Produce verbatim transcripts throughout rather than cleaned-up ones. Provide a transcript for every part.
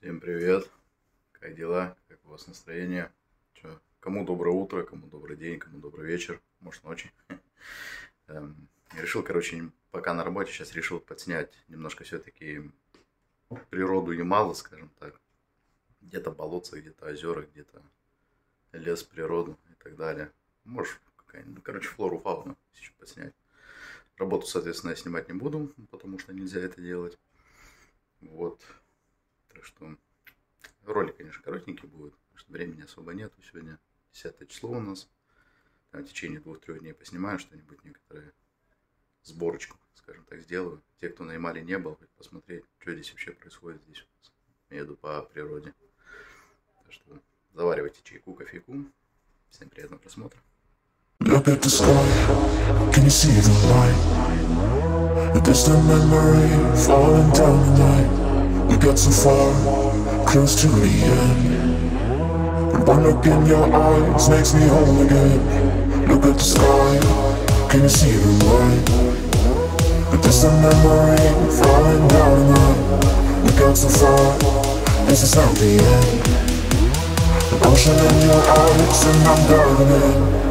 Всем привет! Как дела? Как у вас настроение? Чё? Кому доброе утро, кому добрый день, кому добрый вечер, может ночи. Эм, решил, короче, пока на работе, сейчас решил подснять немножко все-таки природу Ямала, скажем так. Где-то болотца, где-то озера, где-то лес, природу и так далее. Может, какая-нибудь, ну, короче, флору, фауну сейчас подснять. Работу, соответственно, я снимать не буду, потому что нельзя это делать. Вот. Так что ролик, конечно, коротенький будет, потому что времени особо нету. Сегодня десятое число у нас. Там в течение двух-трех дней поснимаю что-нибудь, некоторые сборочку, скажем так, сделаю. Те, кто на Ямале не был, посмотреть, что здесь вообще происходит здесь у нас. Я еду по природе. Так что заваривайте чайку, кофейку. Всем приятного просмотра. Look at the sky, can you see the light? The distant memory falling down the night. We got so far, close to the end. And one look in your eyes makes me whole again. Look at the sky, can you see the light? The distant memory falling down the night. We got so far, this is not the end. The ocean in your eyes and I'm diving in.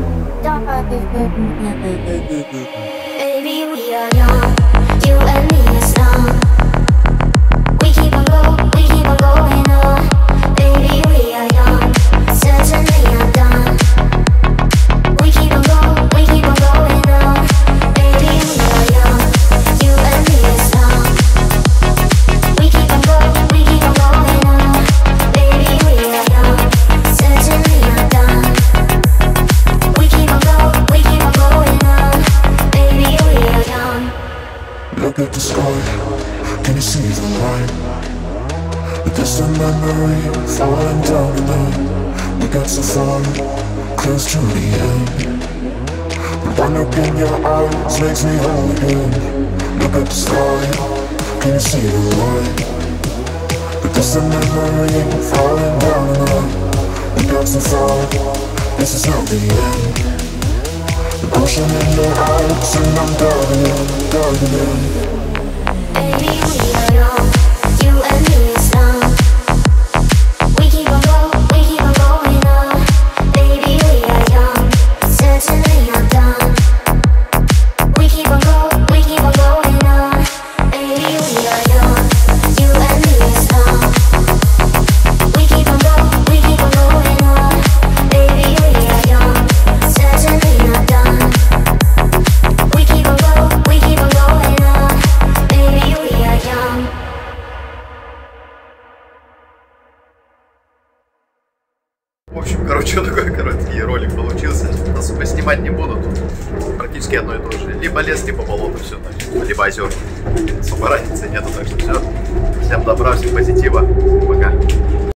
Baby, we are young, you and me is young. We keep on going, we keep on going on. Baby, we are young, certainly I'm done. We keep on going, we keep on going on. Baby, we are young, you and me is young. We keep on going, we keep on going on. Baby, we are young, certainly I'm done. We keep on going, we keep on going on. Baby, we are young. Look at the sky, can you see the light? The distant memory falling down the night. We got so far, close to the end. And one look in your eyes makes me whole again. Look at the sky, can you see the light? The distant memory falling down the night. We got so far, this is not the end. The ocean in your eyes and I'm diving in, diving in. Baby, we are young, you and me is young. We keep on going, we keep on going on. Baby, we are young, certainly not done. We keep on going, we keep on going on. Baby, we are young, you and me is young. We keep on going, we keep on going on. Baby, we are young, certainly not done. We keep on going, we keep on going on. Baby, we are young. В общем, короче, такой короткий ролик получился. Особо снимать не буду. Тут практически одно и то же. Либо лес, либо болото, все, либо озер. Особо разницы нету, так что все. Всем добра, всем позитива. Пока.